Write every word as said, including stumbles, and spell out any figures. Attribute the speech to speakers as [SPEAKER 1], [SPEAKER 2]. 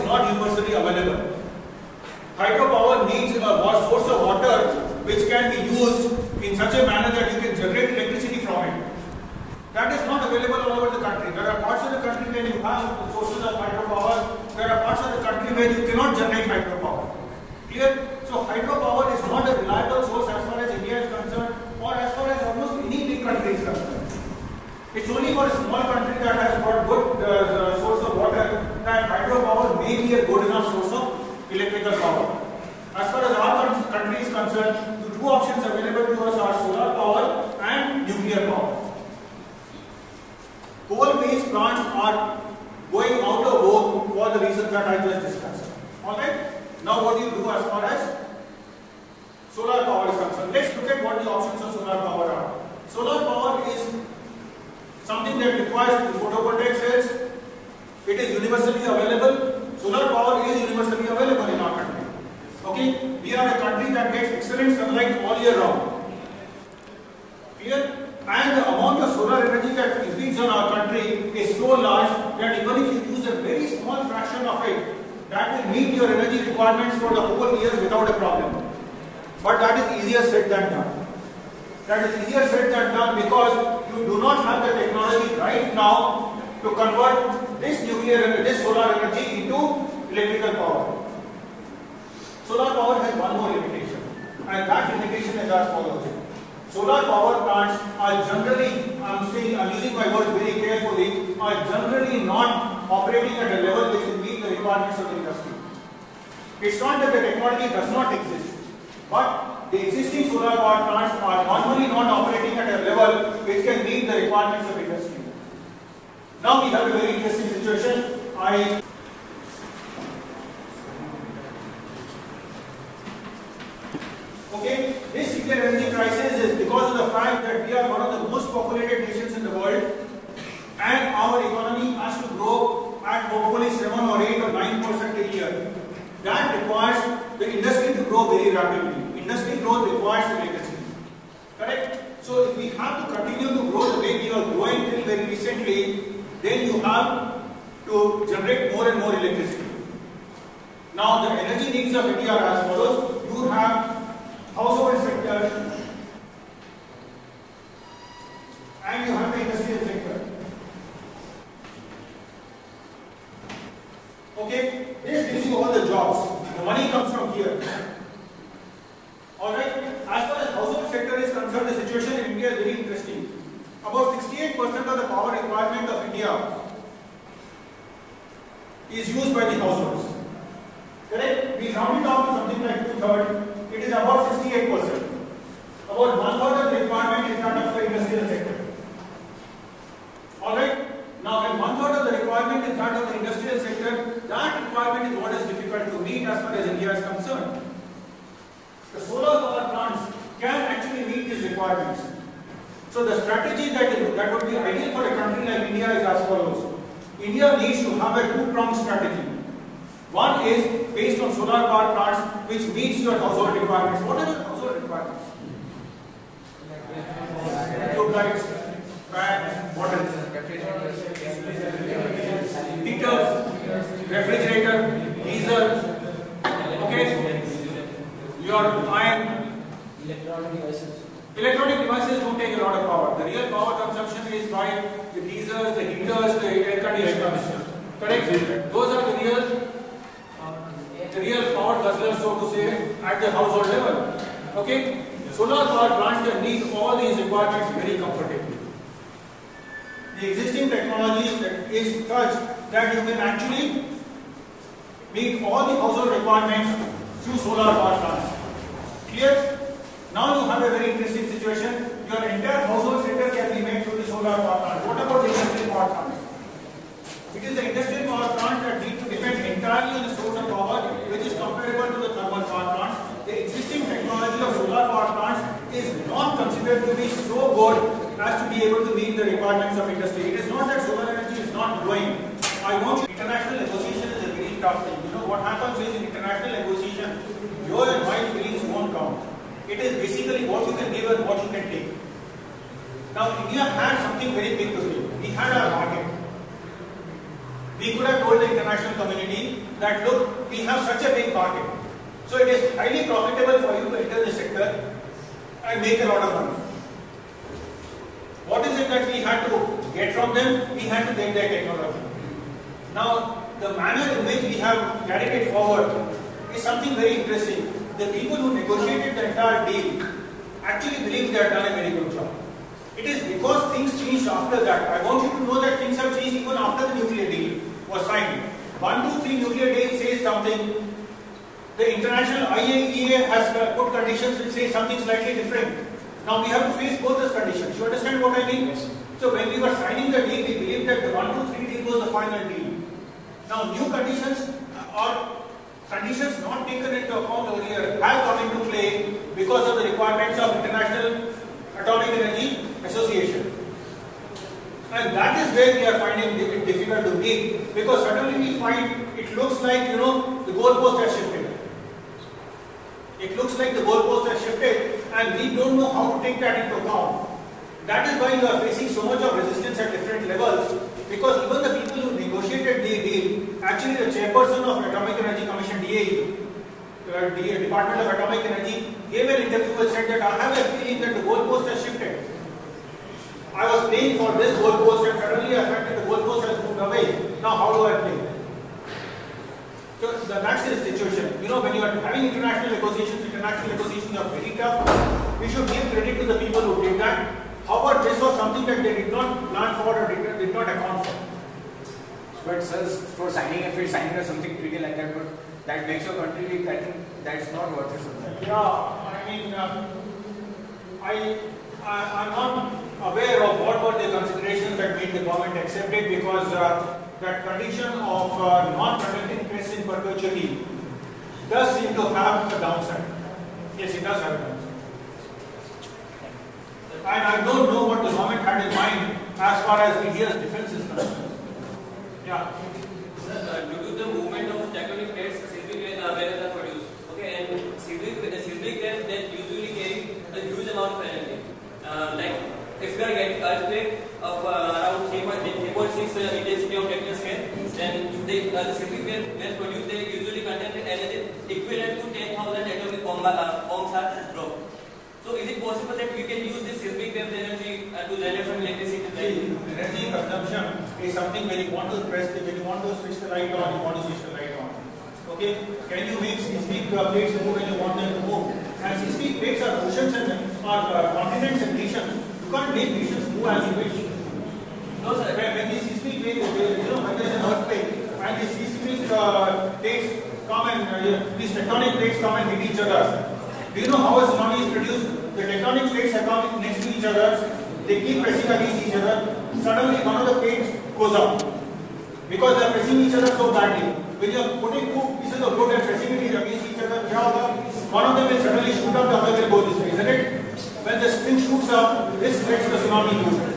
[SPEAKER 1] not universally available. Hydropower needs a source of water which can be used in such a manner that you can generate electricity from it. That is not available all over the country. There are parts of the country where you have sources of hydropower. There are parts of the country where you cannot generate hydropower. Clear? So hydropower is not a reliable source as far as India is concerned, or as far as almost any big country is concerned. It's only for a small country that has got good uh, source of water that hydropower may be a good enough source of electrical power. As far as our country is concerned, the two options available to us are solar power and nuclear power. Coal-based plants are going out of vogue for the reasons that I just discussed. Alright? Now what do you do as far as solar power is concerned? Let's look at what the options of solar power are. Solar power is something that requires the photovoltaic cells. It is universally available. Solar power is universally available in our country. Okay? We are a country that gets excellent sunlight all year round. Clear? And the amount of solar energy that is in our country is so large that even if you use a very small fraction of it, that will meet your energy requirements for the whole year without a problem. But that is easier said than done. That is easier said than done because you do not have the technology right now to convert this nuclear, this solar energy into electrical power. Solar power has one more limitation, and that limitation is as follows. Solar power plants are generally, I am saying, I am using my words very carefully, are generally not operating at a level which will meet the requirements of the industry. It's not that the technology does not exist, but the existing solar power plants are normally not operating at a level which can meet the requirements of industry. Now we have a very interesting situation. I Okay, this nuclear energy crisis is because of the fact that we are one of the most populated nations in the world, and our economy has to grow at hopefully seven or eight or nine percent a year. That requires the industry to grow very rapidly. Industry growth requires electricity. Correct? So if we have to continue to grow the way we are growing till very recently, then you have to generate more and more electricity. Now the energy needs of India are as follows. You have household sector and you have the industrial sector. Okay, this gives you all the jobs. The money comes from here. Alright, as far as household sector is concerned, the situation in India is very interesting. About sixty-eight percent of the power requirement of India is used by the households. Correct? We round it off to something like two-thirds. It is about sixty-eight percent. About one-third of the requirement is that of the industrial sector. Alright? Now, when one-third of the requirement is that of the industrial sector, that requirement is what is difficult to meet as far as India is concerned. The solar power plants can actually meet these requirements. So, the strategy that, is, that would be ideal for a country like India is as follows. India needs to have a two-pronged strategy. One is based on solar power plants which meets your household requirements. What are your household requirements? Tube lights, fans, what else? Heaters, refrigerator, geyser, okay? Your iron.
[SPEAKER 2] Electronic devices.
[SPEAKER 1] Electronic devices don't take a lot of power. The real power consumption is by the geysers, the heaters, the air conditioners. Correct? Those are the real the real power guzzlers, so to say, at the household level. Okay? Solar power plants can meet all these requirements very comfortably. The existing technology is such that you can actually meet all the household requirements through solar power plants. Clear? Now you have a very interesting situation. Your entire household sector can be made through the solar power plant. What about the industrial power plant? It is the industrial power plant that need to depend entirely on the source of power, which is comparable to the thermal power plants. The existing technology of solar power plants is not considered to be so good as to be able to meet the requirements of industry. It is not that solar energy is not growing. I want you, international negotiation is a very tough thing. You know what happens is in international negotiation, your and my feelings won't count. It is basically what you can give and what you can take. Now India had something very big to give. We had our market. We could have told the international community that look, we have such a big market, so it is highly profitable for you to enter the sector and make a lot of money. What is it that we had to get from them? We had to get their technology. Now, the manner in which we have carried it forward is something very interesting. The people who negotiated the entire deal actually believe they have done a very good job. It is because things changed after that. I want you to know that things have changed even after the nuclear deal was signed. one two three nuclear deal says something. The international I A E A has put conditions which say something slightly different. Now we have to face both those conditions. You understand what I mean? Yes. So when we were signing the deal, we believed that the one two three deal was the final deal. Now new conditions or conditions not taken into account earlier have come into play because of the requirements of International Atomic Energy Association. And that is where we are finding it difficult to meet, because suddenly we find it looks like, you know, the goalpost has shifted. It looks like the goalpost has shifted and we don't know how to take that into account. That is why you are facing so much of resistance at different levels, because even the people who negotiated the deal, actually the chairperson of Atomic Energy Commission, D A E, the Department of Atomic Energy, gave an interview and said that I have a feeling that the goalpost has shifted. I was playing for this goalpost and suddenly I found that the goalpost has moved away. Now how do I play? So that's the situation. You know, when you are having international negotiations, international negotiations are very tough. We should give credit to the people who did that. However, this was something that they did not plan for or did not, did not account for.
[SPEAKER 2] But sir, for signing, if you're signing or something pretty like that, but that makes your country weak, I think that's not worth it.
[SPEAKER 1] Yeah, I mean, uh, I, I, I'm not aware of what were the considerations that made the government accept it, because uh, that condition of uh, non-protecting press in perpetuity does seem to have a downside. Yes, it does have a downside. And I don't know what the government had in mind as far as India's defense is concerned. Yeah.
[SPEAKER 3] Sir, uh, due to the movement of tectonic plates, seismic uh, waves are produced. Okay, and seismic, the seismic waves that usually carry a huge amount of energy. Uh, like if you are getting earthquake of uh, around three point six uh, intensity of Richter scale, then they, uh, the seismic waves produced, they usually contain energy equivalent to ten thousand atomic bomb, uh, bombs are dropped. So is it possible that we can use this seismic wave energy uh, to generate some electricity?
[SPEAKER 1] See, energy consumption is something when you want to press, the, when you want to switch the light on, you want to switch the light on. Okay? Can you make seismic uh, plates move when you want them to move? And seismic plates are oceans and are uh, continents and nations. You can't make nations move as you wish. No, sir. When, when these seismic plates, you know, when there is an earthquake and these seismic uh, plates come and uh, these tectonic plates come and hit each other. Do you know how a tsunami is produced? The tectonic plates are coming next to each other, they keep pressing against each other. Suddenly one of the plates goes up because they are pressing each other so badly. When you are putting two pieces of wood and pressing it against each other, one of them will suddenly shoot up, the other will go this way, isn't it? When the spring shoots up, this makes the tsunami loose.